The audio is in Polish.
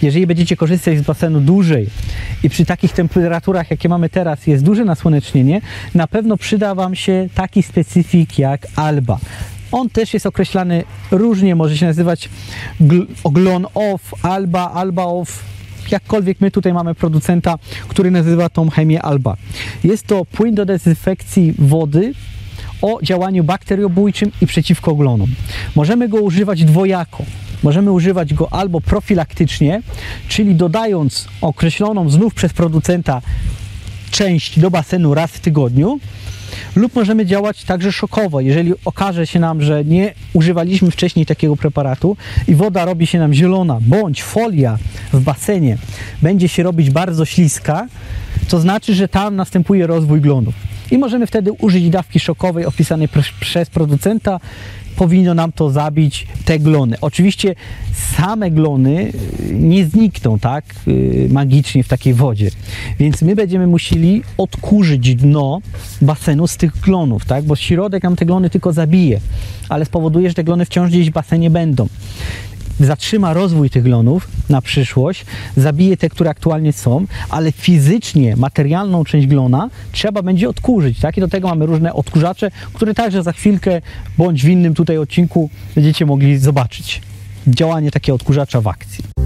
jeżeli będziecie korzystać z basenu dłużej i przy takich temperaturach, jakie mamy teraz, jest duże nasłonecznienie, na pewno przyda Wam się taki specyfik jak Alba. On też jest określany różnie, może się nazywać Glon Off, Alba Off, jakkolwiek my tutaj mamy producenta, który nazywa tą chemię Alba. Jest to płyn do dezynfekcji wody o działaniu bakteriobójczym i przeciwko glonom. Możemy go używać dwojako. Możemy używać go albo profilaktycznie, czyli dodając określoną znów przez producenta część do basenu raz w tygodniu, lub możemy działać także szokowo. Jeżeli okaże się nam, że nie używaliśmy wcześniej takiego preparatu i woda robi się nam zielona, bądź folia w basenie będzie się robić bardzo śliska, to znaczy, że tam następuje rozwój glonów. I możemy wtedy użyć dawki szokowej opisanej przez producenta. Powinno nam to zabić te glony. Oczywiście same glony nie znikną tak magicznie w takiej wodzie, więc my będziemy musieli odkurzyć dno basenu z tych glonów, tak? Bo środek nam te glony tylko zabije, ale spowoduje, że te glony wciąż gdzieś w basenie będą. Zatrzyma rozwój tych glonów na przyszłość, zabije te, które aktualnie są, ale fizycznie materialną część glona trzeba będzie odkurzyć, tak? I do tego mamy różne odkurzacze, które także za chwilkę, bądź w innym tutaj odcinku będziecie mogli zobaczyć działanie takiego odkurzacza w akcji.